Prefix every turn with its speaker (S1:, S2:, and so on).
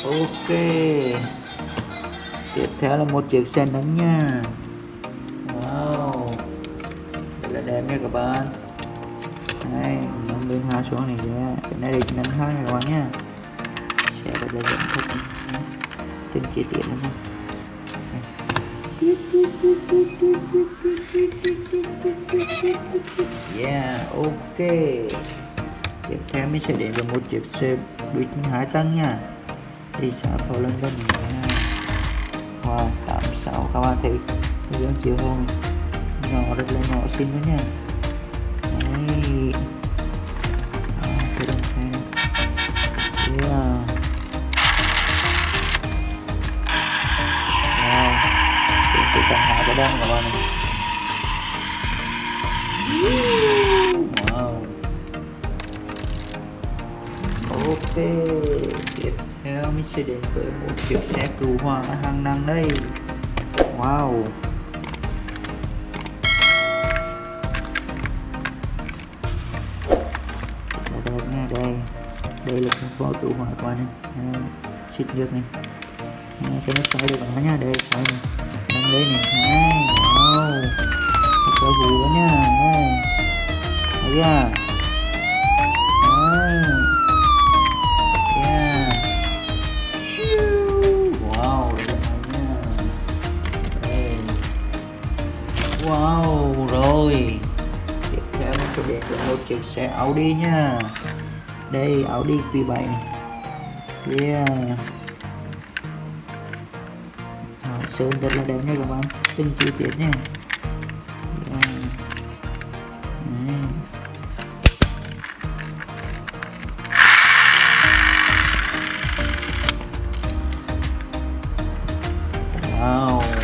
S1: Ok, tiếp theo là một chiếc xe nâng nha. Wow, rất là đẹp nha các bạn. Đây, nâng lên hai xuống này ra. Cái này là nâng hai các bạn nha. Sẽ rất là dẫn thật từng chi tiết nữa nha. Yeah, ok. Tiếp theo mình sẽ đến với một chiếc xe buýt 2 tầng nha. Đi xa phố London nha. Wow, 86 các bạn thấy hướng chiều hôm nhỏ rất là nhỏ xinh nữa nha. Đấy. Cái đồng này. Yeah. Wow, cái tầng 2 cái đông các bạn này. Wow. Ok, tiếp theo mình sẽ đến với một chiếc xe cứu hỏa hàng năng đây. Wow, rất đẹp nha. Đây là một phó cứu hỏa các bạn này. Xịt nước này. Cái nó xoay được nó nha. Đây xoay này, nâng lên này. Wow, cho hù đó nha. Thấy à. Wow, wow, rồi. Tiếp theo mình sẽ đến với một chiếc xe Audi nha. Đây, Audi Q7 này. Yeah. Sơn rất là đẹp nha các bạn. Từng chi tiết nha. Wow,